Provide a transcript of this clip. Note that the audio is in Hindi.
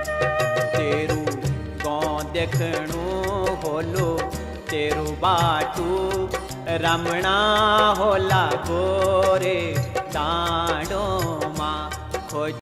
तेरू गाँव देखणू होलो तेरू बाटू रमणा होला गोरे दांडो मां खोज